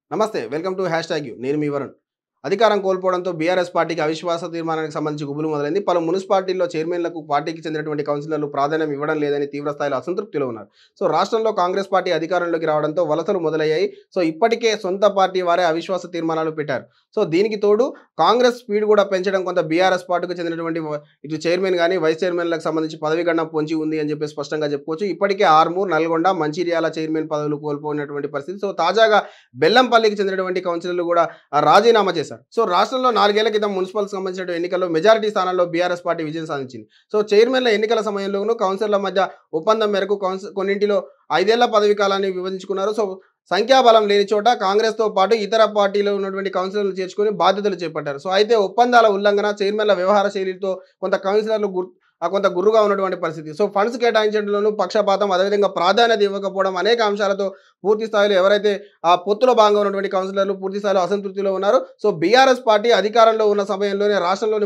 నమస్తే welcome to #you నేను మీ వరుణ్. అధికారం కోల్పోవడంతో బీఆర్ఎస్ పార్టీకి అవిశ్వాస తీర్మానానికి సంబంధించి గుబులు మొదలైంది. పలు మున్సిపాలిటీల్లో చైర్మన్లకు పార్టీకి చెందినటువంటి కౌన్సిలర్లు ప్రాధాన్యం ఇవ్వడం లేదని తీవ్ర స్థాయిలో అసంతృప్తిలో ఉన్నారు. సో రాష్ట్రంలో కాంగ్రెస్ పార్టీ అధికారంలోకి రావడంతో వలసలు మొదలయ్యాయి. సో ఇప్పటికే సొంత పార్టీ వారే అవిశ్వాస తీర్మానాలు పెట్టారు. సో దీనికి తోడు కాంగ్రెస్ స్పీడ్ కూడా పెంచడం కొంత బీఆర్ఎస్ పార్టీకి చెందినటువంటి ఇటు చైర్మన్ కానీ వైస్ చైర్మన్లకు సంబంధించి పదవి గణన పొంచి ఉంది అని చెప్పి స్పష్టంగా చెప్పుకోవచ్చు. ఇప్పటికే ఆర్మూర్, నల్గొండ, మంచిర్యాల చైర్మన్ పదవులు కోల్పోయినటువంటి పరిస్థితి. సో తాజాగా బెల్లంపల్లికి చెందినటువంటి కౌన్సిలర్లు కూడా రాజీనామా చేశారు. సో రాష్ట్రంలో 4 ఏళ్ల క్రితం మున్సిపల్ సంబంధించిన ఎన్నికల్లో మెజారిటీ స్థానాల్లో బీఆర్ఎస్ పార్టీ విజయం సాధించింది. సో చైర్మన్ల ఎన్నికల సమయంలోనూ కౌన్సిలర్ల మధ్య ఒప్పందం మేరకు కొన్నింటిలో 5 ఏళ్ల పదవి కాలాన్ని విభజించుకున్నారు. సో సంఖ్యాబలం లేని చోట కాంగ్రెస్తో పాటు ఇతర పార్టీలో ఉన్నటువంటి కౌన్సిలర్లు చేర్చుకొని బాధ్యతలు చేపట్టారు. సో అయితే ఒప్పందాల ఉల్లంఘన, చైర్మన్ల వ్యవహార శైలితో కొంత కౌన్సిలర్లు కొంత గుర్రుగా ఉన్నటువంటి పరిస్థితి. సో ఫండ్స్ కేటాయించడంలోనూ పక్షపాతం, అదేవిధంగా ప్రాధాన్యత ఇవ్వకపోవడం అనేక అంశాలతో పూర్తి స్థాయిలో ఎవరైతే ఆ పొత్తులో భాగంగా ఉన్నటువంటి కౌన్సిలర్లు పూర్తి స్థాయిలో అసంతృప్తిలో ఉన్నారు. సో బీఆర్ఎస్ పార్టీ అధికారంలో ఉన్న సమయంలోనే రాష్ట్రంలోని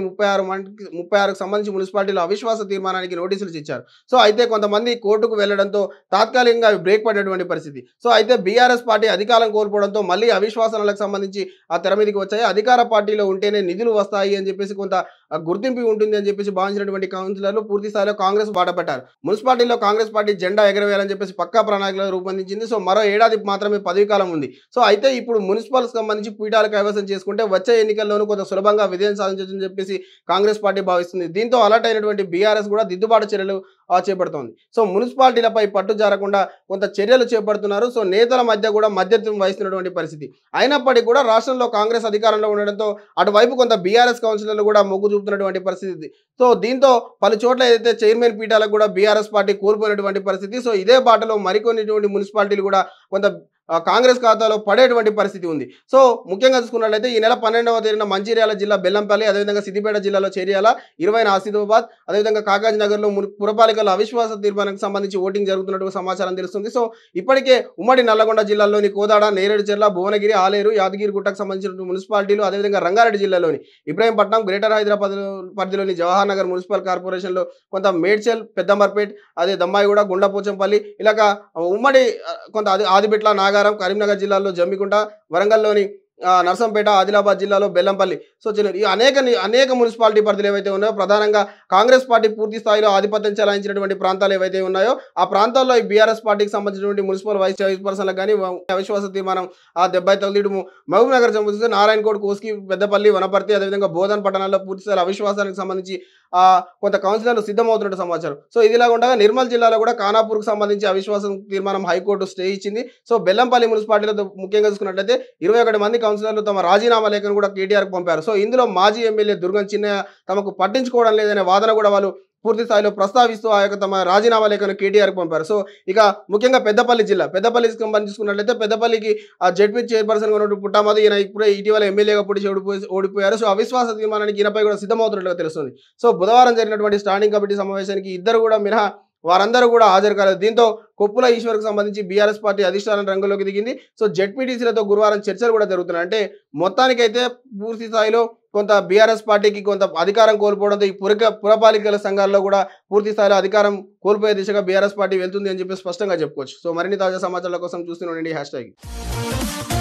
36కు సంబంధించి మున్సిపాలిటీలో అవిశ్వాస తీర్మానానికి నోటీసులు ఇచ్చారు. సో అయితే కొంతమంది కోర్టుకు వెళ్లడంతో తాత్కాలికంగా బ్రేక్ పడినటువంటి పరిస్థితి. సో అయితే బీఆర్ఎస్ పార్టీ అధికారం కోల్పోవడంతో మళ్ళీ అవిశ్వాసాలకు సంబంధించి ఆ తెర మీదకి వచ్చాయి. అధికార పార్టీలో ఉంటేనే నిధులు వస్తాయి అని చెప్పేసి కొంత గుర్తింపు ఉంటుంది అని చెప్పేసి భావించినటువంటి కౌన్సిలర్లు పూర్తి స్థాయిలో కాంగ్రెస్ బాట పెట్టారు. మున్సిపాలిటీలో కాంగ్రెస్ పార్టీ జెండా ఎగరవేయాలని చెప్పేసి పక్కా ప్రణాళికలు రూపొందించింది. సో మరో ఏడాది మాత్రమే పదవి కాలం ఉంది. సో అయితే ఇప్పుడు మున్సిపల్ సంబంధించి పీఠాలు కైవసం చేసుకుంటే వచ్చే ఎన్నికల్లోనూ కొంత సులభంగా విజయం సాధించని చెప్పేసి కాంగ్రెస్ పార్టీ భావిస్తుంది. దీంతో అలర్ట్ అయినటువంటి బీఆర్ఎస్ కూడా దిద్దుబాటు చర్యలు చేపడుతోంది. సో మున్సిపాలిటీలపై పట్టు జారకుండా కొంత చర్యలు చేపడుతున్నారు. సో నేతల మధ్య కూడా మధ్యత్వం వహిస్తున్నటువంటి పరిస్థితి. అయినప్పటికీ కూడా రాష్ట్రంలో కాంగ్రెస్ అధికారంలో ఉండడంతో అటువైపు కొంత బీఆర్ఎస్ కౌన్సిలర్లు కూడా మొగ్గు చూపుతున్నటువంటి పరిస్థితి. సో దీంతో పలు చోట్ల ఏదైతే చైర్మన్ పీఠాలకు కూడా బీఆర్ఎస్ పార్టీ కోల్పోయినటువంటి పరిస్థితి. సో ఇదే బాటలో మరికొన్ని మున్సిపాలిటీలు కూడా కొంత కాంగ్రెస్ ఖాతాలో పడేటువంటి పరిస్థితి ఉంది. సో ముఖ్యంగా చూసుకున్నట్లయితే ఈ నెల 12వ తేదీన మంచిర్యాల జిల్లా బెల్లంపల్లి, అదేవిధంగా సిద్దిపేట జిల్లాలో చేర్యాల, 20న ఆసిఫాబాద్, అదేవిధంగా కాగజ్ నగర్లో పురపాలికల అవిశ్వాస తీర్మానానికి సంబంధించి ఓటింగ్ జరుగుతున్నట్టు సమాచారం తెలుస్తుంది. సో ఇప్పటికే ఉమ్మడి నల్లగొండ జిల్లాలోని కోదాడ, నేరేడుచెర్ల, భువనగిరి, ఆలేరు, యాదగిరిగుట్టకు సంబంధించిన మున్సిపాలిటీలు, అదేవిధంగా రంగారెడ్డి జిల్లాలోని ఇబ్రాహీంపట్నం, గ్రేటర్ హైదరాబాద్ పరిధిలోని జవహర్ నగర్ మున్సిపల్ కార్పొరేషన్లో కొంత మేడ్చల్, పెద్దంబర్పేట్, అదే దమ్మాయిగూడ, గుండ్లపోచంపల్లి, ఇలాగ ఉమ్మడి కొంత ఆదిబెట్ల, నాగారం, కరీంనగర్ జిల్లాలో జమ్మికుంట, వరంగల్లోని నర్సంపేట, ఆదిలాబాద్ జిల్లాలో బెల్లంపల్లి. సో ఈ అనేక మున్సిపాలిటీ పరిధులు ఏవైతే ఉన్నాయో ప్రధానంగా కాంగ్రెస్ పార్టీ పూర్తి స్థాయిలో ఆధిపత్యం చెలాయించినటువంటి ప్రాంతాలు ఏవైతే ఉన్నాయో ఆ ప్రాంతాల్లో ఈ బీఆర్ఎస్ పార్టీకి సంబంధించినటువంటి మున్సిపల్ వైస్ చైర్పర్సన్లకు కానీ అవిశ్వాస తీర్మానం 79 మహబూబ్ నగర్ సంబంధించి నారాయణకోట్, కోస్కి, పెద్దపల్లి, వనపర్తి, అదేవిధంగా బోధన్ పట్టణాల్లో పూర్తి స్థాయిలో అవిశ్వాసానికి సంబంధించి కొంత కౌన్సిలర్లు సిద్ధమవుతున్నట్టు సమాచారం. సో ఇదిలా ఉండగా నిర్మల్ జిల్లాలో కూడా ఖానాపూర్కు సంబంధించి అవిశ్వాసం తీర్మానం హైకోర్టు స్టే ఇచ్చింది. సో బెల్లంపల్లి మున్సిపాలిటీలో ముఖ్యంగా చూసుకున్నట్లయితే 21 మంది కౌన్సిలర్లు తమ రాజీనామా లేఖను కూడా కేటీఆర్కు పంపారు. సో ఇందులో మాజీ ఎమ్మెల్యే దుర్గం చిన్నయ్య తమకు పట్టించుకోవడం లేదనే వాదన కూడా వాళ్ళు పూర్తి స్థాయిలో ప్రస్తావిస్తూ ఆ యొక్క తమ రాజీనామా లేఖను కేటీఆర్కు పంపారు. సో ఇక ముఖ్యంగా పెద్దపల్లికి సంబంధించుకున్నట్లయితే పెద్దపల్లికి ఆ జెడ్పీ చైర్పర్సన్గా ఉన్నటువంటి పుట్టామది ఈయన ఇటీవల ఎమ్మెల్యేగా పొడిచి ఓడిపోయారు. సో అవిశ్వాస తీర్మానానికి ఈయనపై కూడా సిద్ధమవుతున్నట్లుగా తెలుస్తుంది. సో బుధవారం జరిగినటువంటి స్టాండింగ్ కమిటీ సమావేశానికి ఇద్దరు కూడా మినహా వారందరూ కూడా హాజరు కాలేదు. దీంతో కొప్పుల ఈశ్వర్కు సంబంధించి బీఆర్ఎస్ పార్టీ అధిష్టానం రంగంలోకి దిగింది. సో జెడ్పీటీసీలతో గురువారం చర్చలు కూడా జరుగుతున్నాయి. అంటే మొత్తానికైతే పూర్తి స్థాయిలో కొంత బీఆర్ఎస్ పార్టీకి కొంత అధికారం కోల్పోవడంతో ఈ పురపాలికల సంఘాల్లో కూడా పూర్తి స్థాయిలో అధికారం కోల్పోయే దిశగా బీఆర్ఎస్ పార్టీ వెళ్తుంది అని చెప్పి స్పష్టంగా చెప్పుకోవచ్చు. సో మరిన్ని తాజా సమాచారాల కోసం చూస్తూనే ఉండండి #.